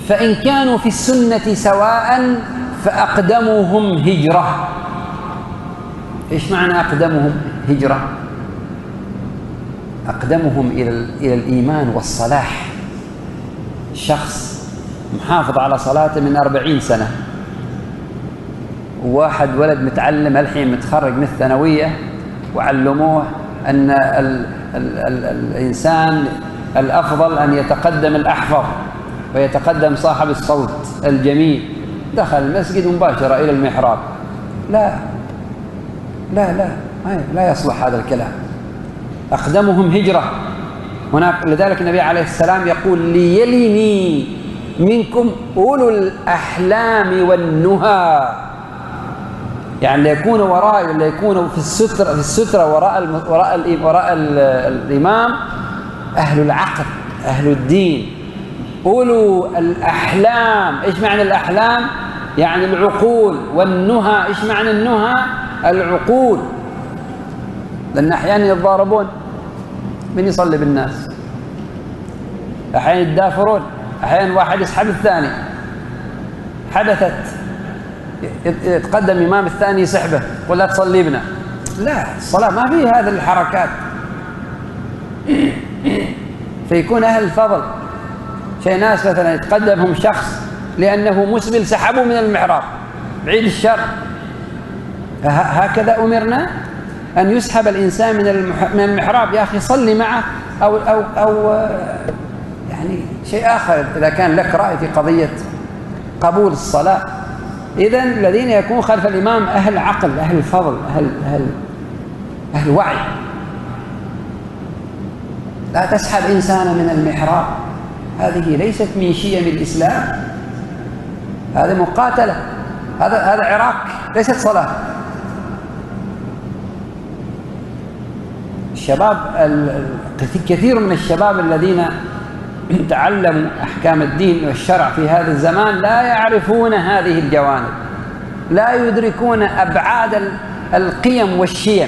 فإن كانوا في السنة سواء فأقدمهم هجرة. إيش معنى أقدمهم هجرة؟ أقدمهم إلى الإيمان والصلاح. شخص محافظ على صلاته من 40 سنة، وواحد ولد متعلم الحين متخرج من الثانوية وعلموه أن الإنسان الأفضل أن يتقدم الأحفظ ويتقدم صاحب الصوت الجميل. دخل المسجد مباشرة إلى المحراب. لا لا لا لا يصلح هذا الكلام. أقدمهم هجرة هناك. لذلك النبي عليه السلام يقول ليلني منكم أولو الأحلام والنهى، يعني ليكون وراء ولا يكون في السترة وراء الإمام أهل العقل أهل الدين أولو الأحلام. إيش معنى الأحلام؟ يعني العقول. والنهى إيش معنى النهى؟ العقول. لأن أحيانا يتضاربون من يصلي بالناس، أحيانا يتدافرون، أحيانا واحد يسحب الثاني. حدثت يتقدم إمام الثاني يسحبه يقول لا تصلي بنا. لا، الصلاة ما فيها هذه الحركات. فيكون أهل الفضل شيء ناس مثلا يتقدمهم شخص لأنه مسبل سحبوا من المحراب بعيد الشر. هكذا أمرنا أن يسحب الإنسان من المحراب. يا أخي صلي معه أو يعني شيء آخر إذا كان لك رأي في قضية قبول الصلاة. إذن الذين يكون خلف الإمام أهل عقل أهل فضل أهل وعي. لا تسحب إنسانا من المحراب، هذه ليست من شيم الإسلام، هذه مقاتلة، هذا عراك ليست صلاة. الشباب كثير من الشباب الذين تعلموا أحكام الدين والشرع في هذا الزمان لا يعرفون هذه الجوانب، لا يدركون أبعاد القيم والشيم،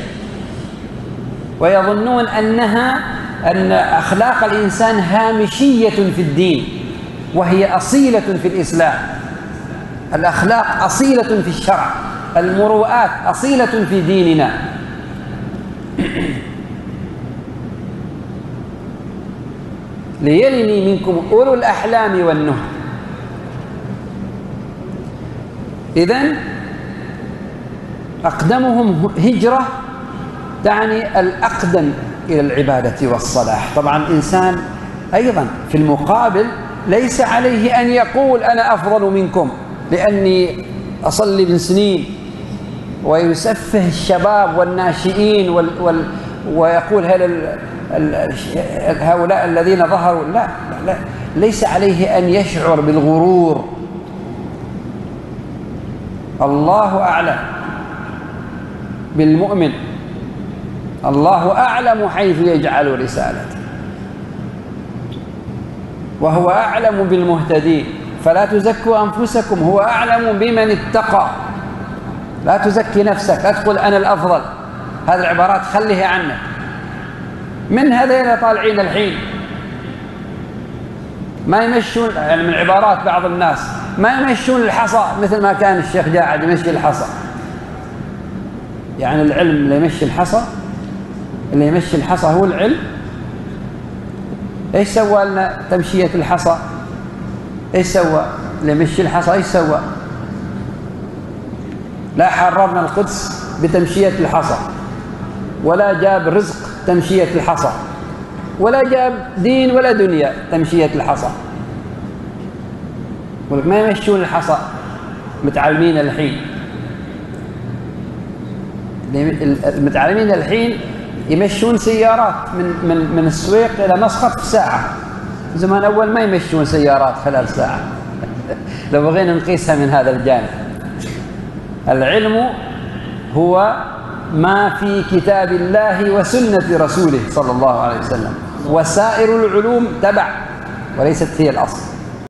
ويظنون أن أخلاق الإنسان هامشية في الدين وهي أصيلة في الإسلام. الأخلاق أصيلة في الشرع، المروءات أصيلة في ديننا. ليلني منكم أولو الأحلام والنهى. إذن أقدمهم هجرة تعني الأقدم إلى العبادة والصلاح. طبعا الإنسان أيضا في المقابل ليس عليه أن يقول أنا أفضل منكم لأني أصلي من سنين ويسفه الشباب والناشئين ويقول هؤلاء الذين ظهروا. لا لا، ليس عليه أن يشعر بالغرور. الله أعلم بالمؤمن، الله أعلم حيث يجعل رسالته، وهو أعلم بالمهتدين. فلا تزكوا أنفسكم، هو أعلم بمن اتقى. لا تزكي نفسك، أدخل أنا الأفضل. هذه العبارات خليها عنك. من هذين طالعين الحين ما يمشون، يعني من عبارات بعض الناس ما يمشون الحصى مثل ما كان الشيخ جاعد يمشي الحصى. يعني العلم اللي يمشي الحصى، اللي يمشي الحصى هو العلم. ايش سوى لنا تمشية الحصى؟ ايش سوى اللي يمشي الحصى؟ ايش سوى؟ لا حررنا القدس بتمشية الحصى، ولا جاب رزق تمشية الحصى، ولا جاب دين ولا دنيا تمشية الحصى. ولك ما يمشون الحصى متعلمين الحين. المتعلمين الحين يمشون سيارات من السويق إلى مسقط في ساعة. زمان أول ما يمشون سيارات خلال ساعة. لو بغينا نقيسها من هذا الجانب. العلم هو ما في كتاب الله وسنة رسوله صلى الله عليه وسلم، وسائر العلوم تبع وليست هي الأصل.